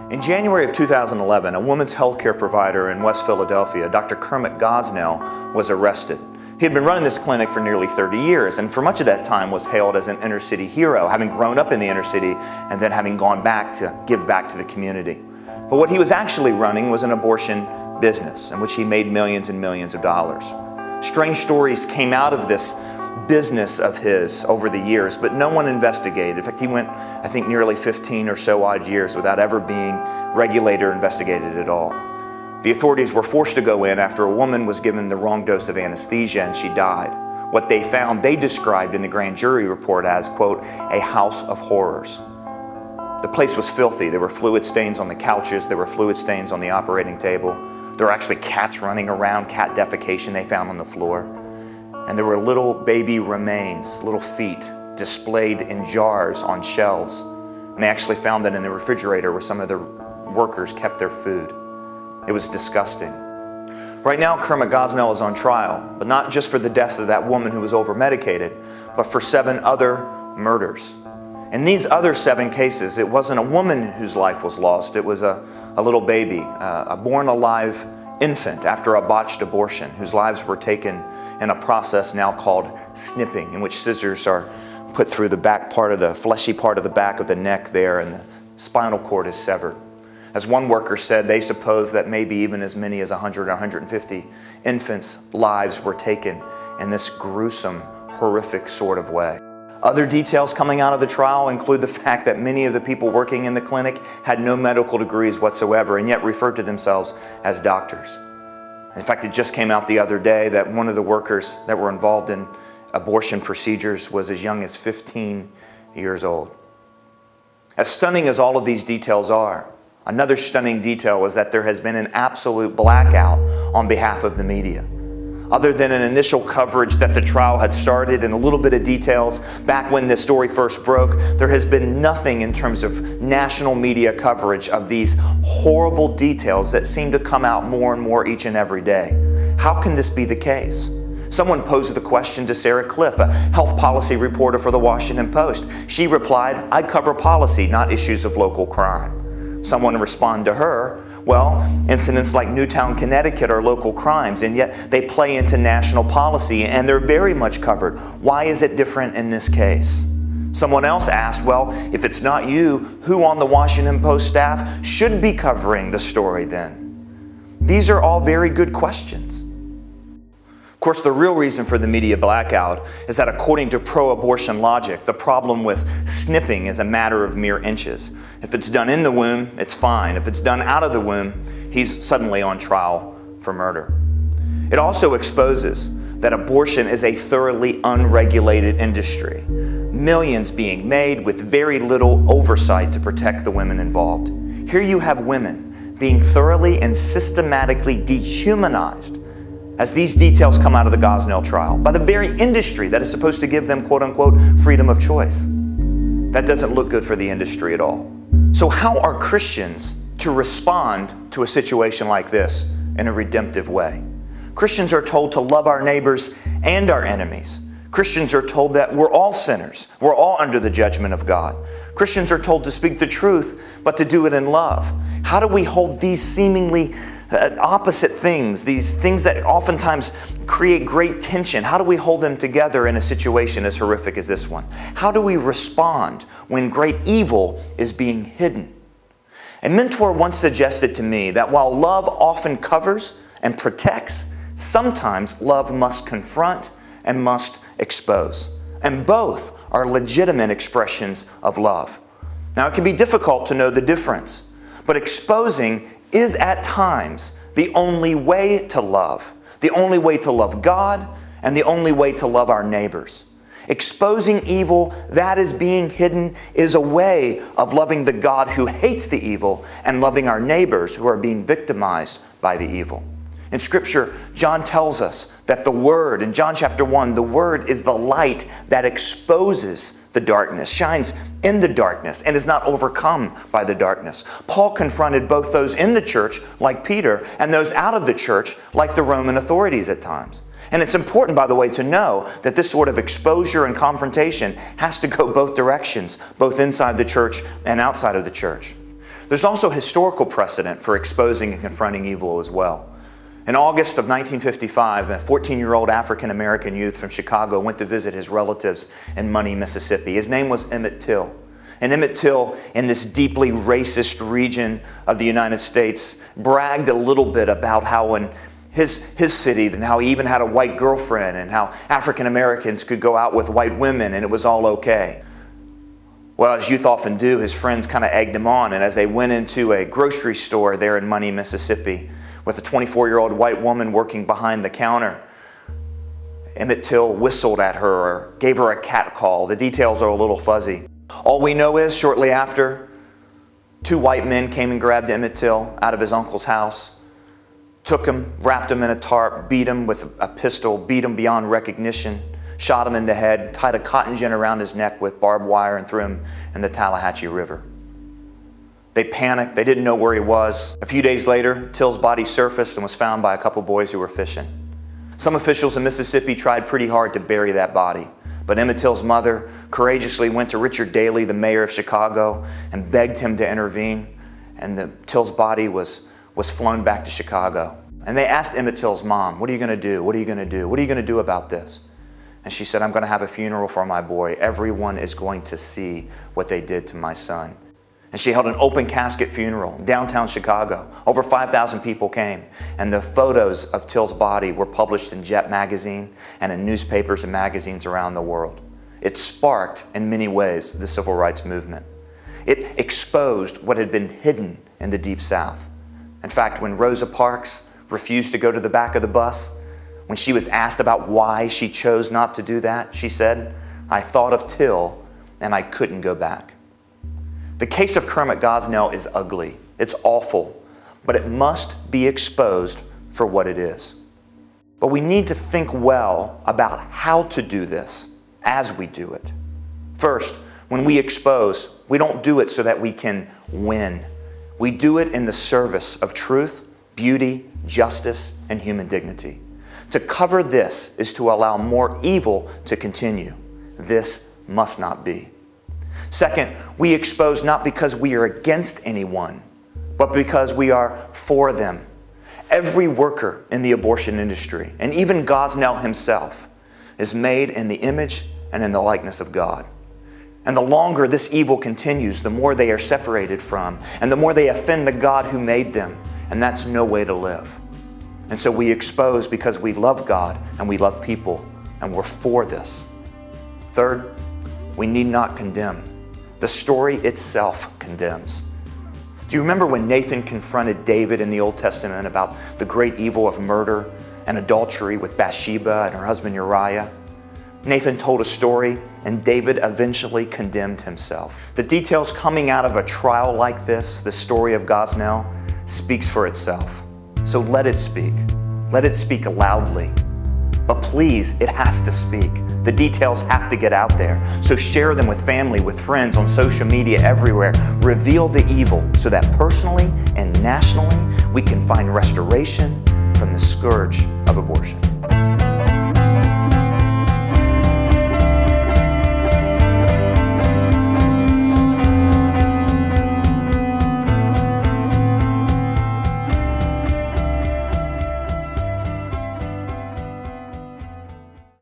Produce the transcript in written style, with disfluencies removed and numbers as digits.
In January of 2011, a women's healthcare provider in West Philadelphia, Dr. Kermit Gosnell, was arrested. He had been running this clinic for nearly 30 years and for much of that time was hailed as an inner city hero, having grown up in the inner city and then having gone back to give back to the community. But what he was actually running was an abortion business in which he made millions and millions of dollars. Strange stories came out of this business of his over the years, but no one investigated. In fact, he went, I think, nearly 15 or so odd years without ever being regulated or investigated at all. The authorities were forced to go in after a woman was given the wrong dose of anesthesia and she died. What they found, they described in the grand jury report as, quote, a house of horrors. The place was filthy. There were fluid stains on the couches. There were fluid stains on the operating table. There were actually cats running around, cat defecation they found on the floor. And there were little baby remains, little feet, displayed in jars on shelves. And they actually found that in the refrigerator where some of the workers kept their food. It was disgusting. Right now, Kermit Gosnell is on trial, but not just for the death of that woman who was over-medicated, but for 7 other murders. In these other 7 cases, it wasn't a woman whose life was lost, it was a little baby, a born-alive infant after a botched abortion, whose lives were taken in a process now called snipping, in which scissors are put through the back part of the fleshy part of the back of the neck there, and the spinal cord is severed. As one worker said, they suppose that maybe even as many as 100 or 150 infants' lives were taken in this gruesome, horrific sort of way. Other details coming out of the trial include the fact that many of the people working in the clinic had no medical degrees whatsoever and yet referred to themselves as doctors. In fact, it just came out the other day that one of the workers that were involved in abortion procedures was as young as 15 years old. As stunning as all of these details are, another stunning detail is that there has been an absolute blackout on behalf of the media. Other than an initial coverage that the trial had started and a little bit of details back when this story first broke, there has been nothing in terms of national media coverage of these horrible details that seem to come out more and more each and every day. How can this be the case? Someone posed the question to Sarah Cliff, a health policy reporter for the Washington Post. She replied, "I cover policy, not issues of local crime." Someone responded to her, "Well, incidents like Newtown, Connecticut are local crimes, and yet they play into national policy, and they're very much covered. Why is it different in this case?" Someone else asked, "Well, if it's not you, who on the Washington Post staff should be covering the story then?" These are all very good questions. Of course, the real reason for the media blackout is that according to pro-abortion logic, the problem with snipping is a matter of mere inches. If it's done in the womb, it's fine. If it's done out of the womb, he's suddenly on trial for murder. It also exposes that abortion is a thoroughly unregulated industry. Millions being made with very little oversight to protect the women involved. Here you have women being thoroughly and systematically dehumanized as these details come out of the Gosnell trial by the very industry that is supposed to give them, quote unquote, freedom of choice. That doesn't look good for the industry at all. So how are Christians to respond to a situation like this in a redemptive way? Christians are told to love our neighbors and our enemies. Christians are told that we're all sinners. We're all under the judgment of God. Christians are told to speak the truth, but to do it in love. How do we hold these seemingly opposite things, these things that oftentimes create great tension? How do we hold them together in a situation as horrific as this one? How do we respond when great evil is being hidden? A mentor once suggested to me that while love often covers and protects, sometimes love must confront and must expose. And both are legitimate expressions of love. Now, it can be difficult to know the difference, but exposing is at times the only way to love. The only way to love God and the only way to love our neighbors. Exposing evil that is being hidden is a way of loving the God who hates the evil and loving our neighbors who are being victimized by the evil. In Scripture, John tells us that the Word, in John chapter 1, the Word is the light that exposes the darkness, shines in the darkness, and is not overcome by the darkness. Paul confronted both those in the church, like Peter, and those out of the church, like the Roman authorities at times. And it's important, by the way, to know that this sort of exposure and confrontation has to go both directions, both inside the church and outside of the church. There's also historical precedent for exposing and confronting evil as well. In August of 1955, a 14-year-old African-American youth from Chicago went to visit his relatives in Money, Mississippi. His name was Emmett Till. And Emmett Till, in this deeply racist region of the United States, bragged a little bit about how in his city, and how he even had a white girlfriend, and how African Americans could go out with white women and it was all okay. Well, as youth often do, his friends kind of egged him on, and as they went into a grocery store there in Money, Mississippi, with a 24-year-old white woman working behind the counter, Emmett Till whistled at her or gave her a cat call. The details are a little fuzzy. All we know is, shortly after, 2 white men came and grabbed Emmett Till out of his uncle's house, took him, wrapped him in a tarp, beat him with a pistol, beat him beyond recognition, shot him in the head, tied a cotton gin around his neck with barbed wire, and threw him in the Tallahatchie River. They panicked. They didn't know where he was. A few days later, Till's body surfaced and was found by a couple boys who were fishing. Some officials in Mississippi tried pretty hard to bury that body, but Emmett Till's mother courageously went to Richard Daley, the mayor of Chicago, and begged him to intervene, and Till's body was flown back to Chicago. And they asked Emmett Till's mom, "What are you going to do? What are you going to do? What are you going to do about this?" And she said, "I'm going to have a funeral for my boy. Everyone is going to see what they did to my son." And she held an open casket funeral in downtown Chicago. Over 5,000 people came, and the photos of Till's body were published in Jet magazine and in newspapers and magazines around the world. It sparked, in many ways, the civil rights movement. It exposed what had been hidden in the Deep South. In fact, when Rosa Parks refused to go to the back of the bus, when she was asked about why she chose not to do that, she said, "I thought of Till and I couldn't go back." The case of Kermit Gosnell is ugly. It's awful, but it must be exposed for what it is. But we need to think well about how to do this as we do it. First, when we expose, we don't do it so that we can win. We do it in the service of truth, beauty, justice, and human dignity. To cover this is to allow more evil to continue. This must not be. Second, we expose not because we are against anyone, but because we are for them. Every worker in the abortion industry, and even Gosnell himself, is made in the image and in the likeness of God. And the longer this evil continues, the more they are separated from, and the more they offend the God who made them, and that's no way to live. And so we expose because we love God and we love people, and we're for this. Third, we need not condemn. The story itself condemns. Do you remember when Nathan confronted David in the Old Testament about the great evil of murder and adultery with Bathsheba and her husband Uriah? Nathan told a story, and David eventually condemned himself. The details coming out of a trial like this, the story of Gosnell, speaks for itself. So let it speak. Let it speak loudly. But please, it has to speak. The details have to get out there. So share them with family, with friends, on social media, everywhere. Reveal the evil so that personally and nationally we can find restoration from the scourge of abortion.